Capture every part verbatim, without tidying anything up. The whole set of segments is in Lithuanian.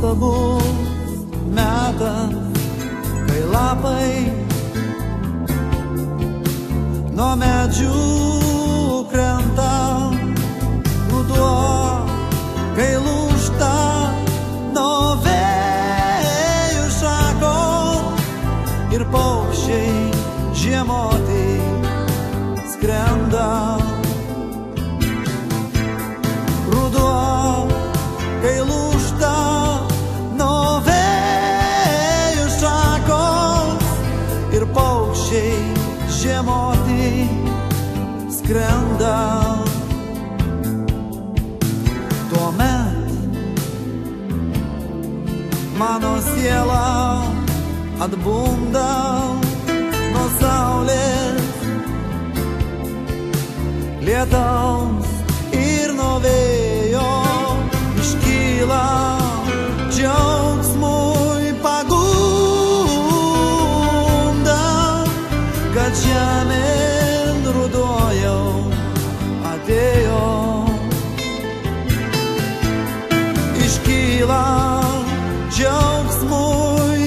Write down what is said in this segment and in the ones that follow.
nuostabus metas, kai lapai nuo medžių krenta, ruduo, kai lūžta nuo vėjų šakos ir paukščiai žiemoti skrenda. Ruduo, kai lūžta nuo vėjų šakos ir paukščiai žiemoti skrenda. Tuomet mano siela atbunda nuo saulės, lietaus ir nuo vėjo, iškyla džiaugsmui pagunda, kad žemėn ruduo jau atėjo. Iškyla džiaugsmui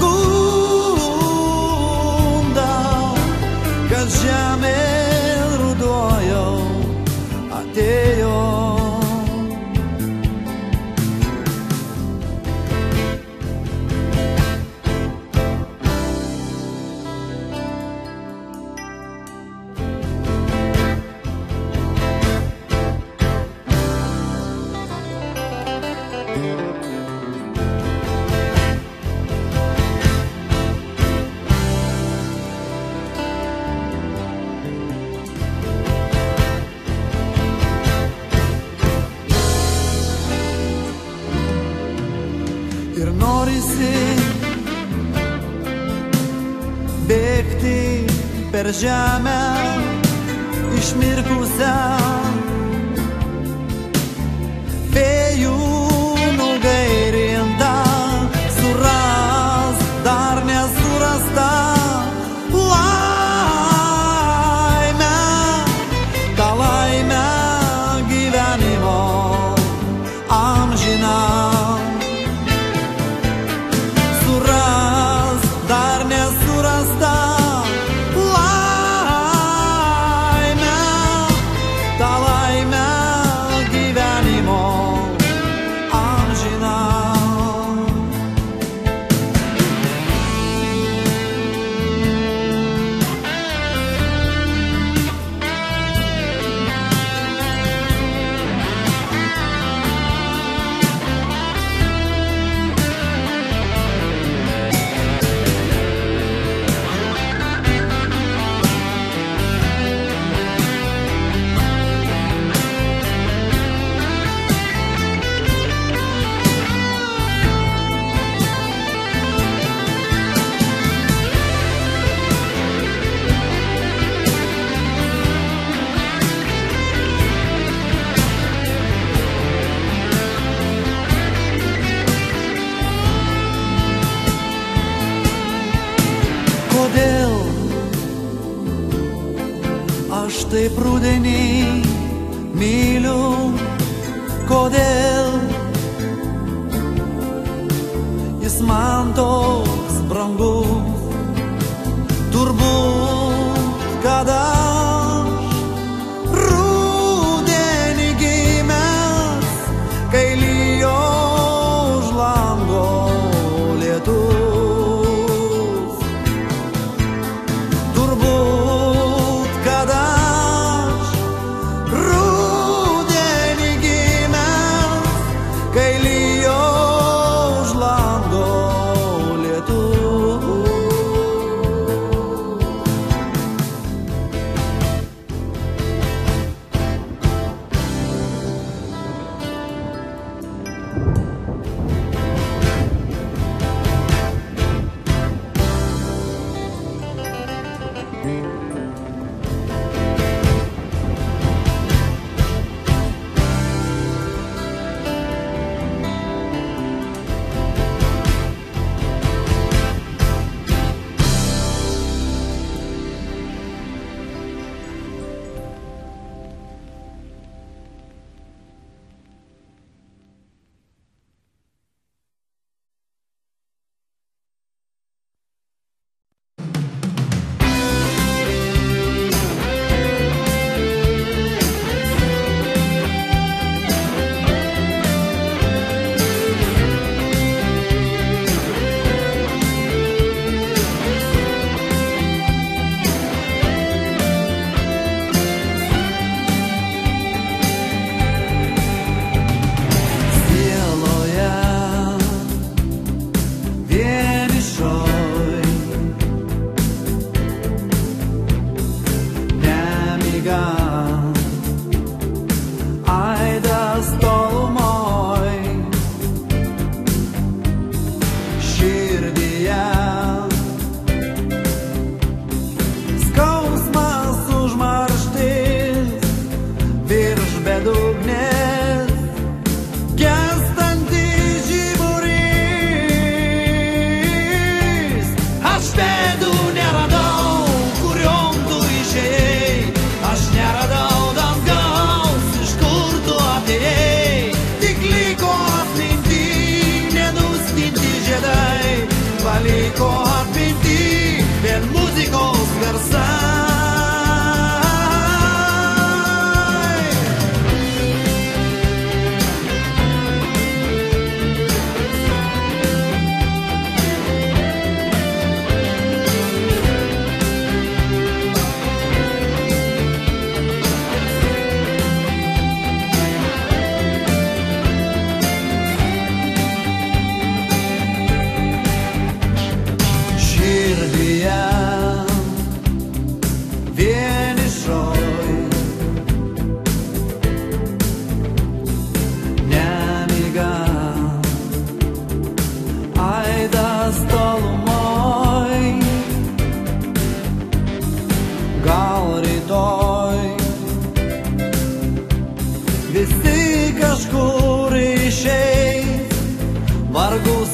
pagunda, kad žemėn ruduo jau atėjo. Ir norisi bėgti per žemę išmirkusią, vėjų nugairintą, suras dar nesurastą laimę, tą laimę gyvenimo amžiną. Suras dar nesurastą laimę, tą laimę gyvenimo amžiną. Kodėl aš taip rudenį myliu, kodėl jis man toks brangus, turbūt, kad aš rudenį gimęs, kai lijo už lango lietus. Kai lijo už lango lietus.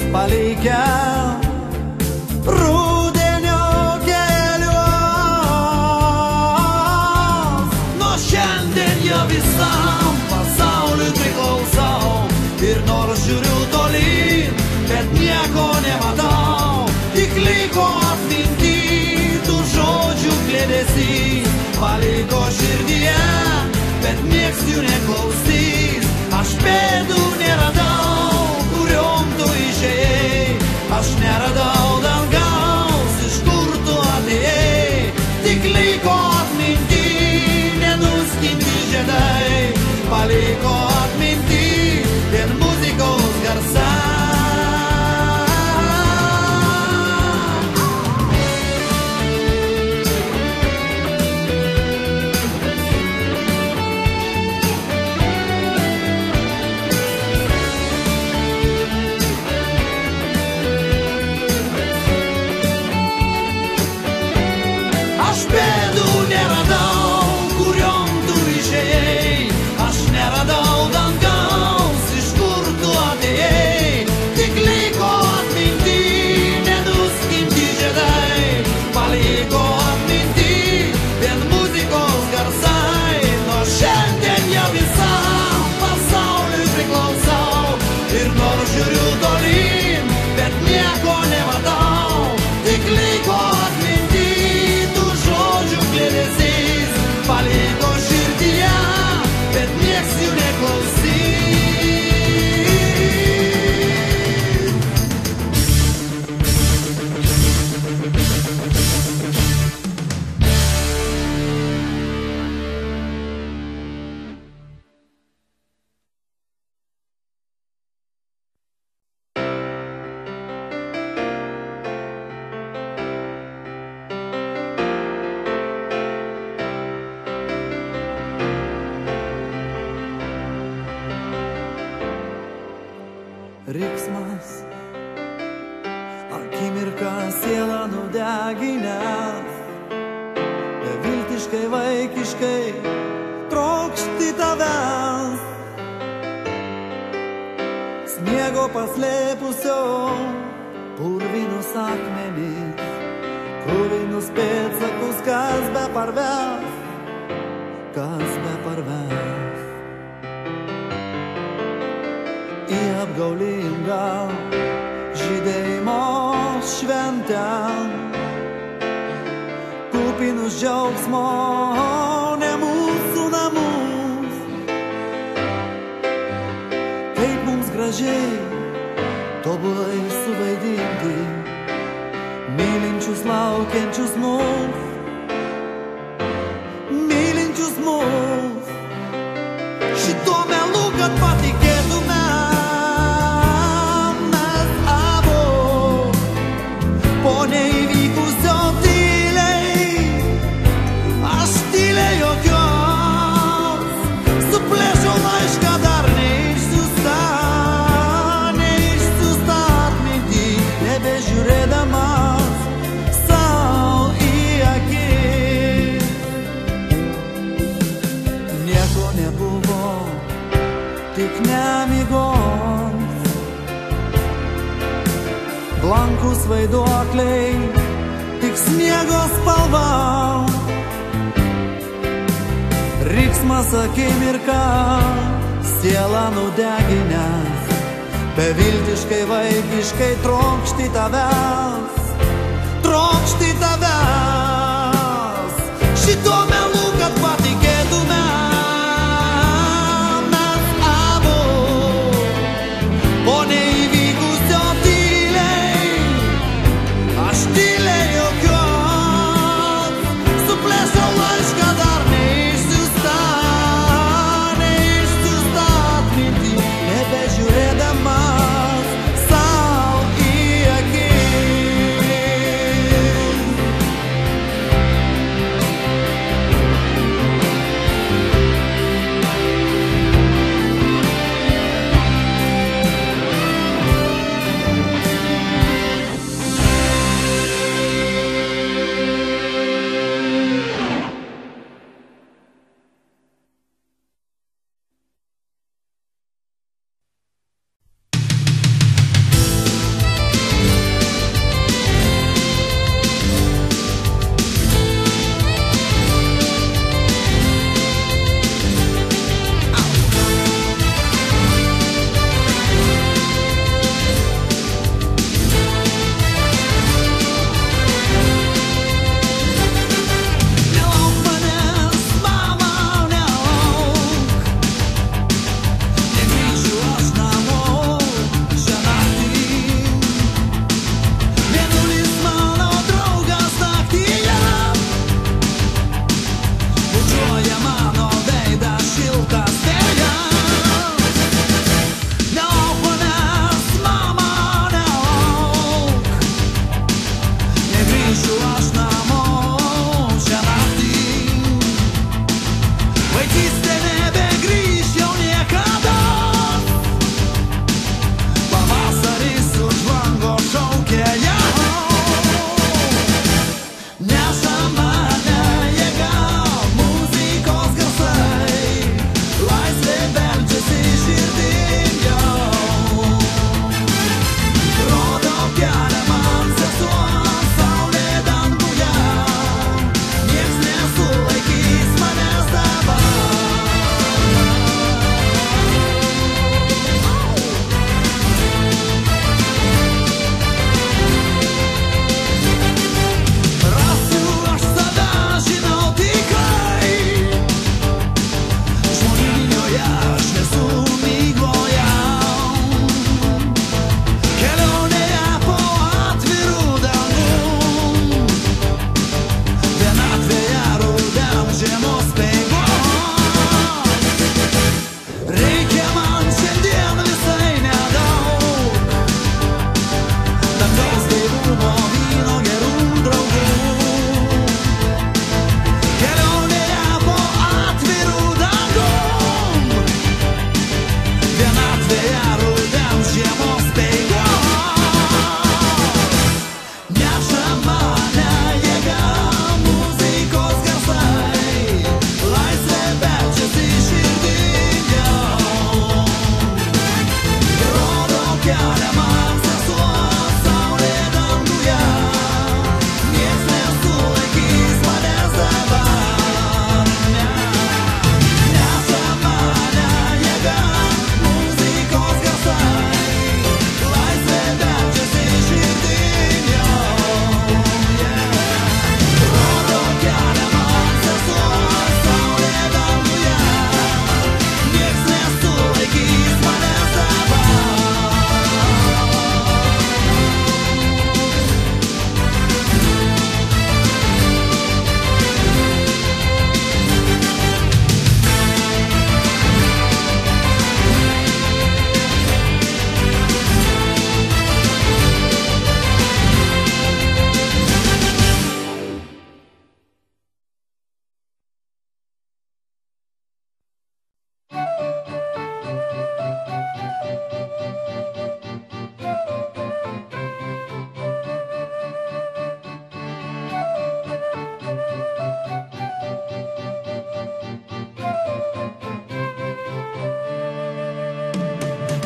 palikę rudenio keliuos. Nuo šiandien jau visam pasauliui priklausau, ir nors žiūriu tolyn, bet nieko nematau, tik liko atminty tų žodžių kliedesys. Paliko širdyje, bet nieks jų neklausys. Aš pėdų neradau, kuriom tu išėjai, aš neradau dangaus, iš kur tu atėjai, tik liko atminty nenuskinti žiedai. Paliko atminty vien muzikos garsai. Aš pėdų neradau, kuriom tu išėjai, aš neradau dangaus, iš kur tu atėjai, tik liko atminty nenuskinti žiedai. Paliko atminty vien muzikos garsai. Nuo šiandien jau visam pasauliui priklausau, ir nors žiūriu tolyn, bet nieko nematau, tik liko atminty kliedesys. Paliko širdyje, bet nieks jų neklausys. Riksmas, akimirką sielą nudeginęs, beviltiškai vaikiškai trokšti tavęs. Sniego paslėpusio purvinus akmenis, kruvinus pėdsakus, kas be parves, kas be parves. Į apgaulingą žydėjimo šventę, kupinus džiaugsmo ne mūsų namus. Kaip mums gražiai, tobulai suvaidinti, mylinčius laukiančius mus, mylinčius mus. Šituo melu, kad patikėtume neįvykusio tyliai, aš tyliai jokios, suplėšiau laišką dar neišsiųstą, neišsiųstą atmintį, nebežiūrėdamas sau į akis. Nieko nebuvo, tik nemigos, blankus vaiduokliai, tik sniego spalva. Riksmas akimirką, sielą nudeginęs, beviltiškai vaikiškai trokšti tavęs, trokšti tavęs. Šituo melu, kad patikėtume mes abu, po neįvykusio aš tyliai jokios, suplėšiau laišką dar neišsiųstą, neišsiųstą atmintį, nebežiūrėdamas sau į akis.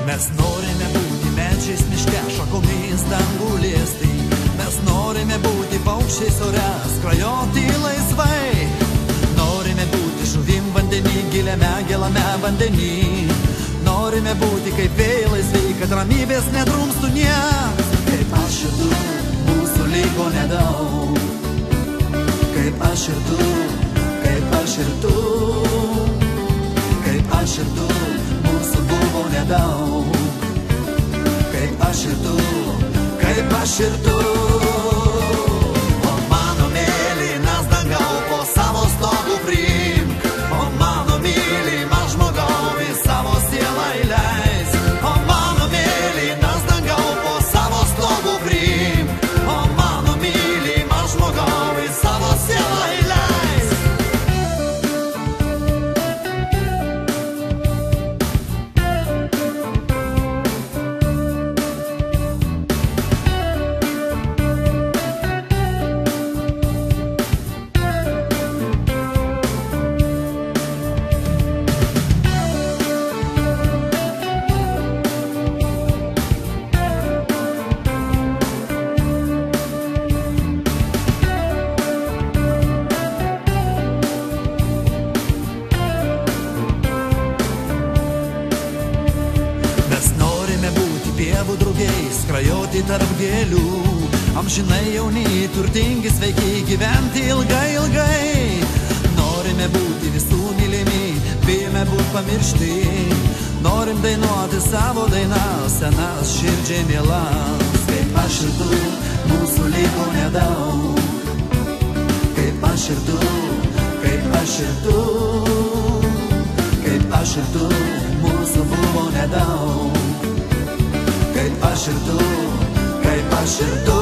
Mes norime būti medžiais miške, šakomis dangų liesti. Mes norime būti paukščiais ore, skrajoti laisvai. Norime būti žuvim vandenį, giliame, gelame vandenį. Norime būti kaip vėjai laisvai, kad ramybės nedrumstų nieks. Kaip aš ir tu, mūsų liko nedaug. Kaip aš ir tu, kaip aš ir tu. Kaip aš ir tu, mūsų buvo nedaug. Kaip aš ir tu, kaip aš ir tu. O mano mėlynas dangau, po savo stogu priimk. O mano mylimas žmogau, į savo sielą įleis. O mano mėlynas dangau, po savo stogu priimk. O mano mylimas žmogau, į savo sielą įleis. Pievų drugiais, skrajoti tarp gėlių. Amžinai jauni, turtingi, sveiki, gyventi ilgai, ilgai. Norime būti visų mylimi, bijome būti pamiršti. Norim dainuoti savo dainas, senas širdžiai mielas. Kaip aš ir tu, mūsų liko nedaug. Kaip aš ir tu, kaip aš ir tu. Kaip aš ir tu, mūsų buvo nedaug. Kaip aš ir tu, kaip aš ir tu.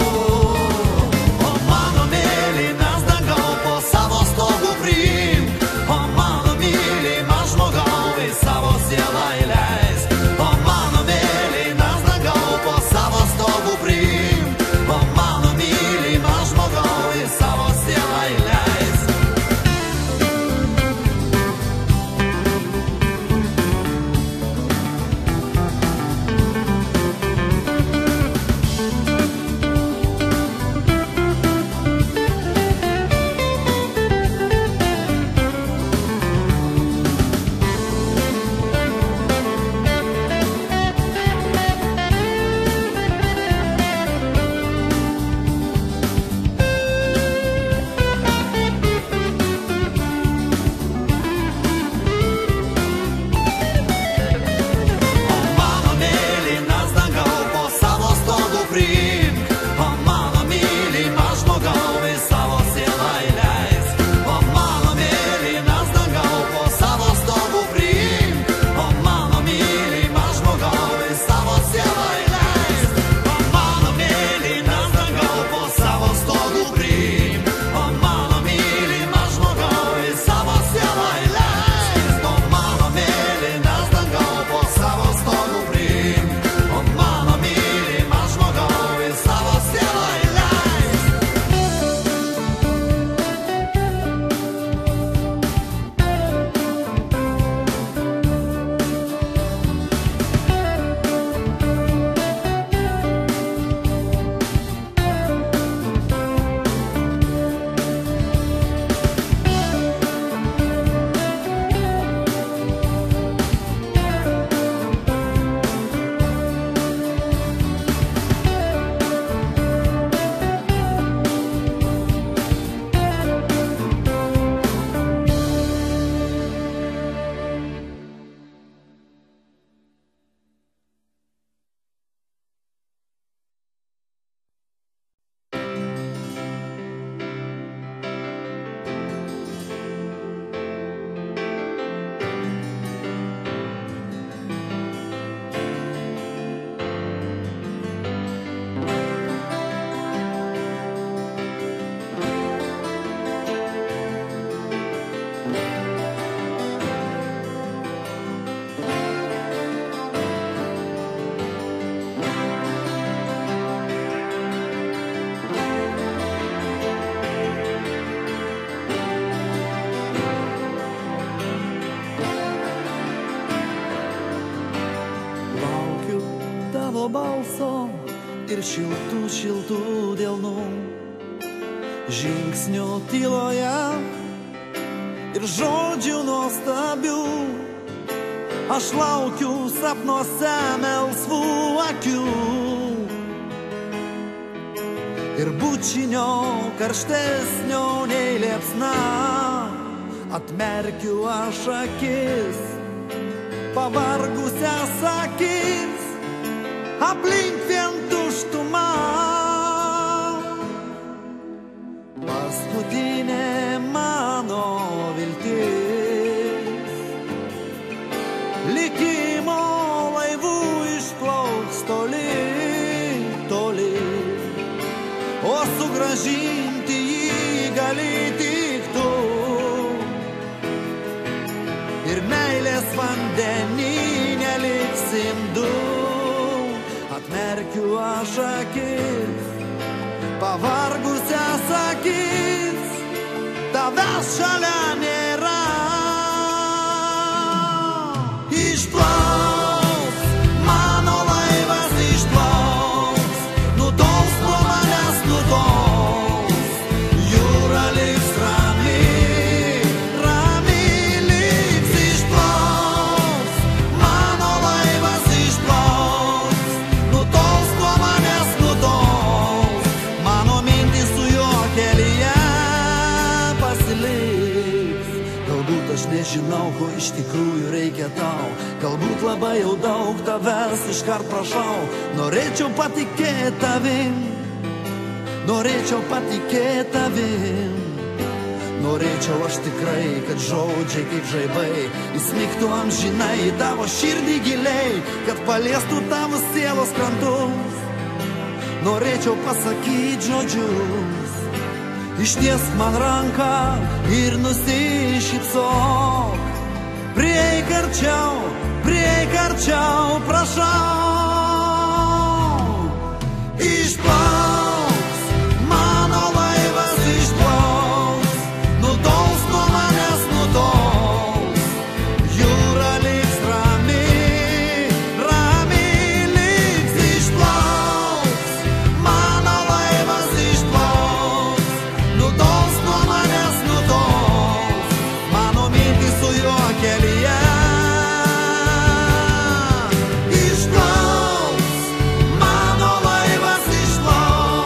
O mano mėlynas dangau, po savo stogu priimk. O mano mylimas žmogau, į savo sielą įleis. O mano mėlynas dangau, po savo stogu priimk. O mano mylimas žmogau, į savo sielą įleis. balso ir šiltų, šiltų delnų, žingsnių tyloje ir žodžių nuostabių. Aš laukiu sapnuose melsvų akių ir bučinio karštesnio nei liepsna. Atmerkiu aš akis, pavargusias akis, aplink vien tuštuma. Paskutinė mano viltis, likimo laivų išplauks toli, toli, o sugrąžinti jį gali tik tu. Ir meilės vandenį neliksim du. Atmerkiu aš akis, pavargusias akis, tavęs šalia nėra. Išplauks, mano laivas išplauks, nutols nuo manęs nutols, jūra liks rami, rami liks. Išplauks, mano laivas išplauks, nutols nuo manęs nutols, mano mintys su juo kelyje pasiliks. Galbūt aš nežinau, ko iš tikrųjų reikia tau, galbūt labai jau daug tavęs iškart prašau. Norėčiau patikėti tavim, norėčiau patikėti tavim, norėčiau aš tikrai, kad žodžiai kaip žaibai įsmigtų amžinai į tavo širdį giliai, kad paliestų tavo sielos krantus. Norėčiau pasakyti žodžius, ištiesk man ranką ir nusišypsok. Prieik arčiau, prieik arčiau, prašau. Išplauks, mano laivas išplauks, nutols nuo manęs nutols, jūra liks rami, rami liks. Išplauks, mano laivas išplauks, nutols nuo manęs nutols, mano mintys su juo kelyje. Išplauks, mano laivas išplauks.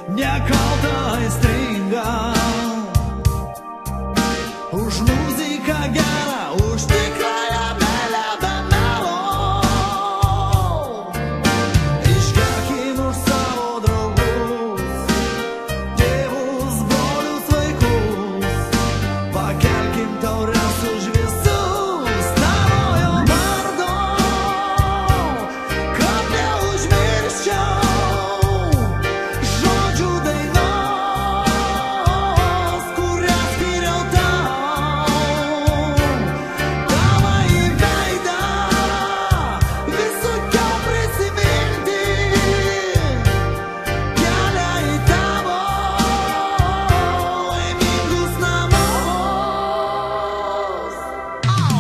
nekalta aistringa. Už muziką gerą, už tikrąją meilę be melo. Išgerkim už savo draugus, tėvus, brolius, vaikus. Pakelkim taures už visus tavojo vardo, kad neužmirščiau žodžių dainos, kurią skyriau tau. Tavąjį veidą visokiau prisiminti, kelią į tavo laimingus namus. Au!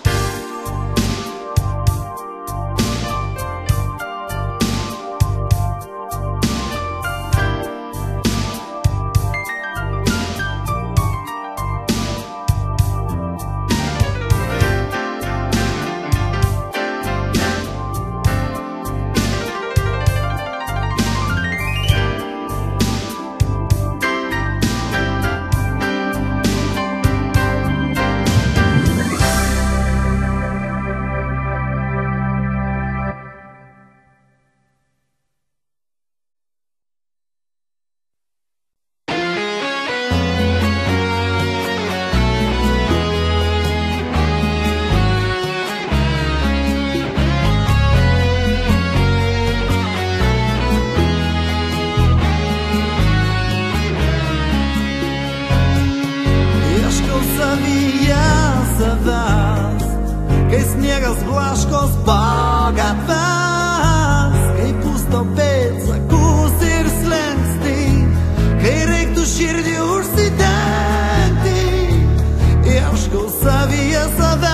Ieškau savyje savęs, kai sniegas blaškos po gatves, kai pusto pėdsakus ir slenkstį, kai reiktų širdį užsidengti. Ieškau savyje savęs.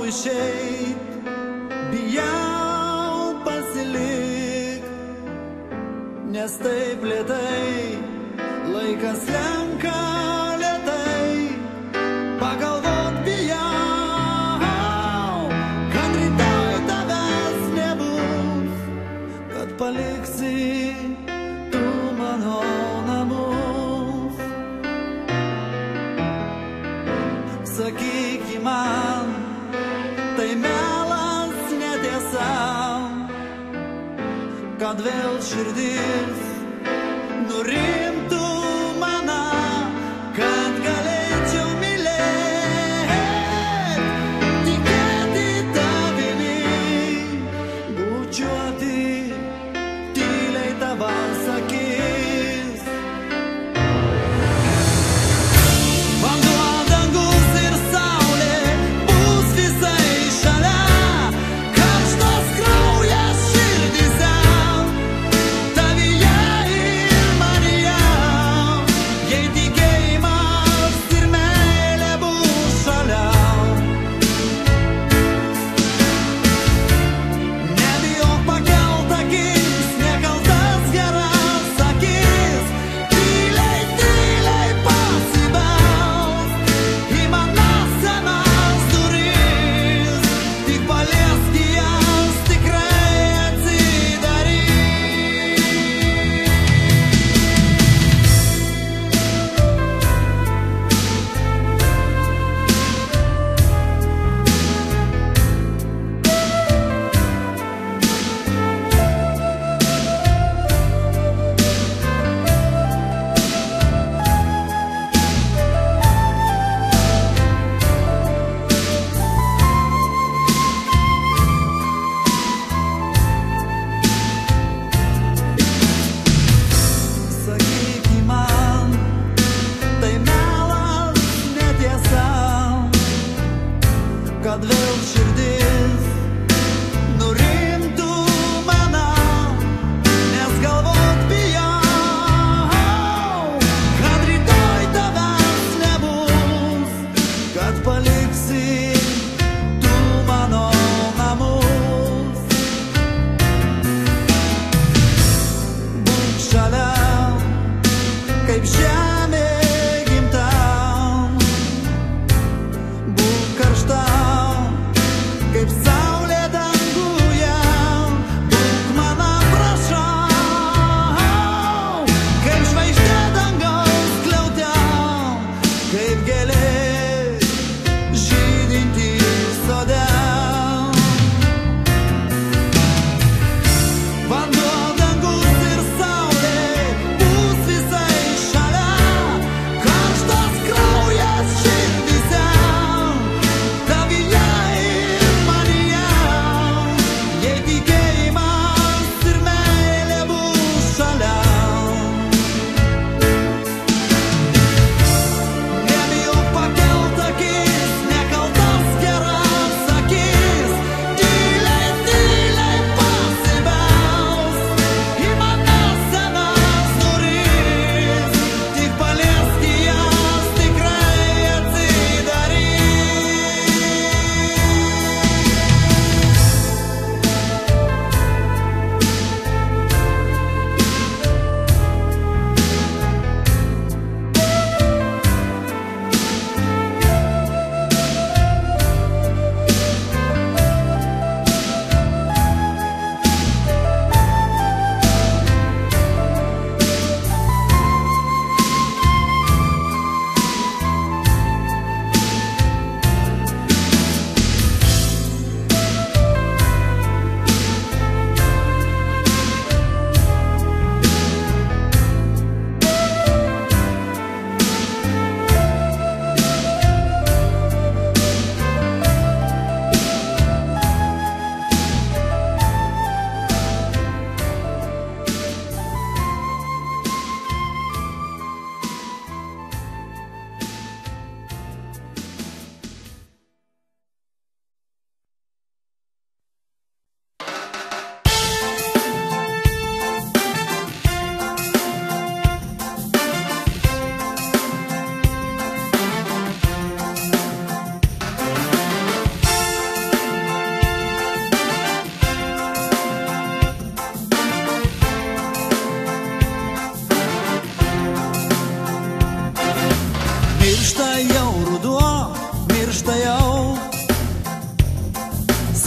išeit, bijau pasilik, nes taip lėtai laikas lenka lėtai. Pagalvot bijau, kad rytoj tavęs nebus, kad paliksi tu mano namus. Sakyk man, tai melas netiesa, kad vėl širdis nurimtų mana, kad galėčiau mylėt, tikėti tavimi, bučiuoti tyliai tavas akis. Vanduo, dangus ir saulė bus visai šalia, karštas kraujas širdyse, tavyje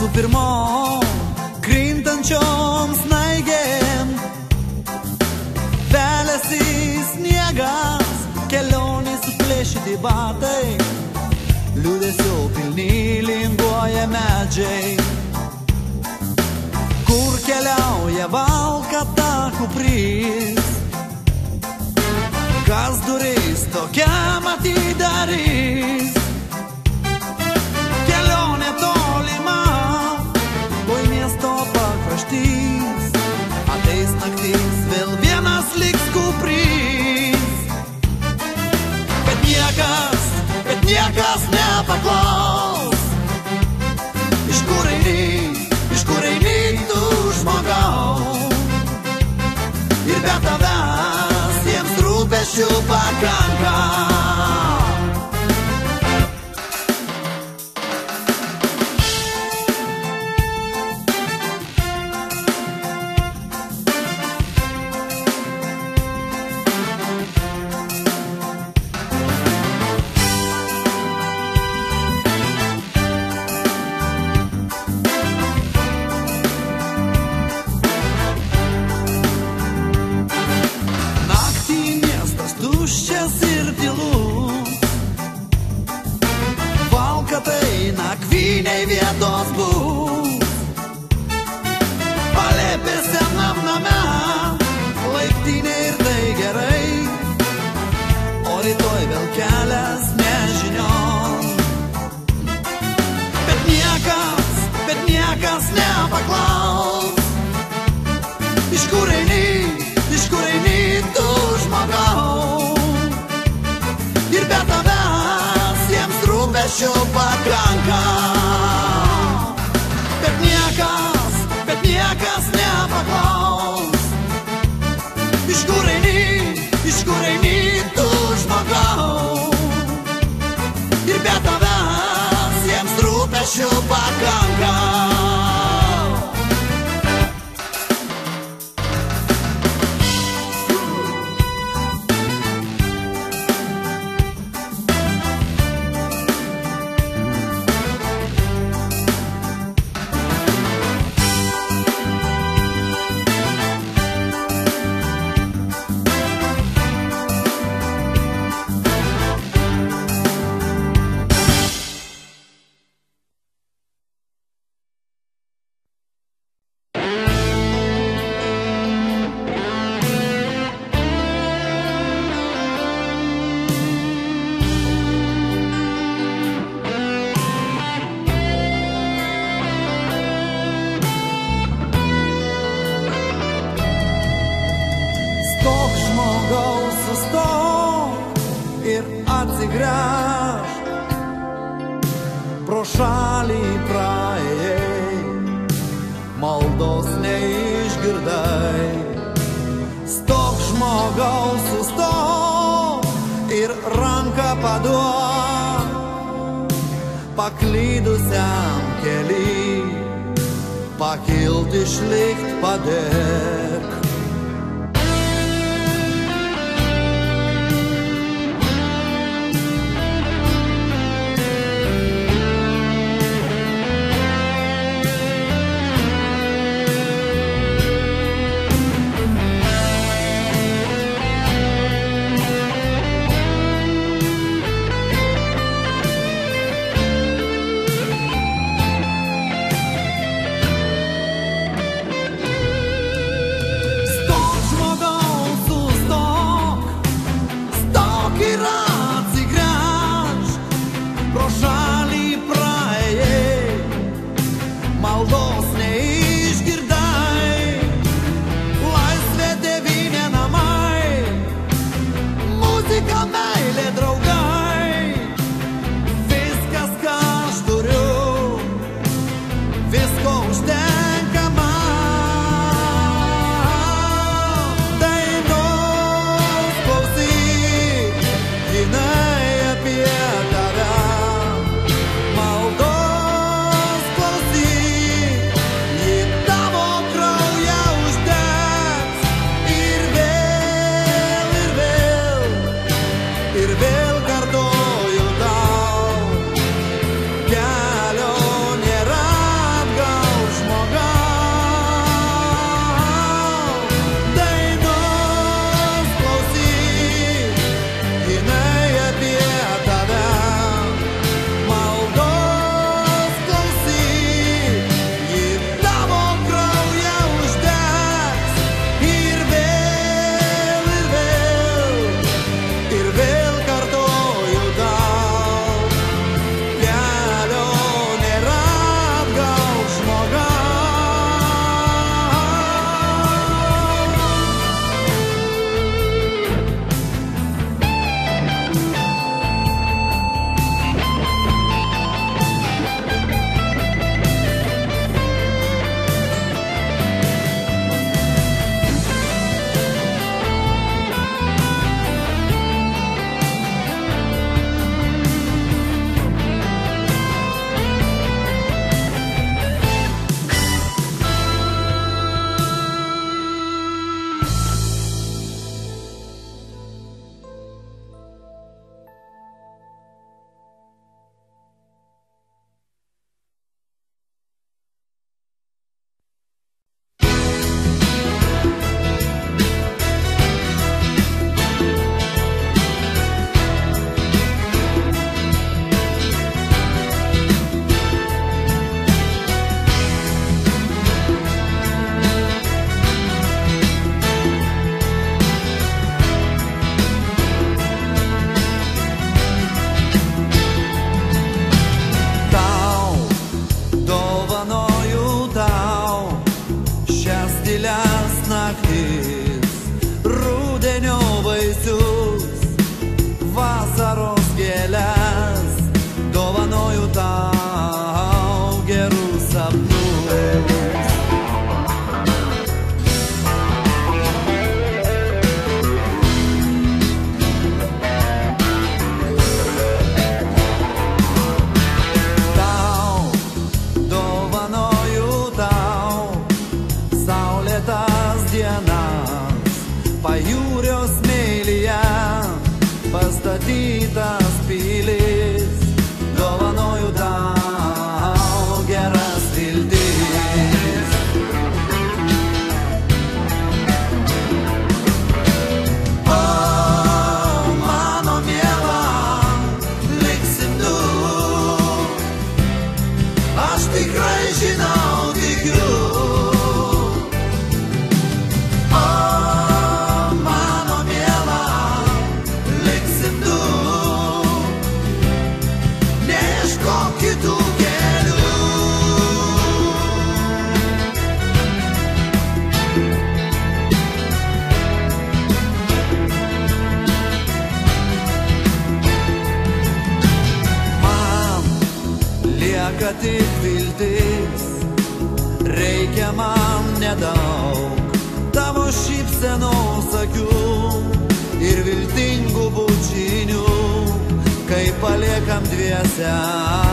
su pirmom krintančiom snaigėm. Veliasi sniegas, kelionė suplėšyti batai, liūdesio pilni linguoja medžiai. Kur keliauja valkata kuprys, kas duris tokiam atidarys. Kelionė tolima, tuoj miesto pakraštys, ateis naktis, vėl vienas liks kuprys. Bet niekas, bet niekas nepaklaus, iš kur eini, iš kur eini tu žmogau. Ir be tavęs jiems rūpesčių pakanka. Tuščias ir tylus, valkatai nakvyniai vietos bus. Palėpė senam name, laiptinė ir tai gerai, o rytoj vėl kelias nežinion. Bet niekas, bet niekas nepaklaus, iš kur eini, iš kur eini tu žmogau. Ir be tavęs jiems rūpesčių pakanka. Bet niekas, bet niekas nepaklaus, iš kur eini, iš kur eini tu žmogau. Ir be tavęs jiems rūpesčių pakanka. Ir atsigręžk, pro šalį praėjai, maldos neišgirdai. Stok žmogau, sustok ir ranką paduok paklydusiam kely, pakilt išlikt padėk. pastatytas pilis, dovanoju tau geras viltis. O, mano miela, liksim du, aš tikrai žinau, tikiu. Lieka tik viltis, reikia man nedaug tavo šypsenos akių ir viltingų bučinių, kai paliekam dviese.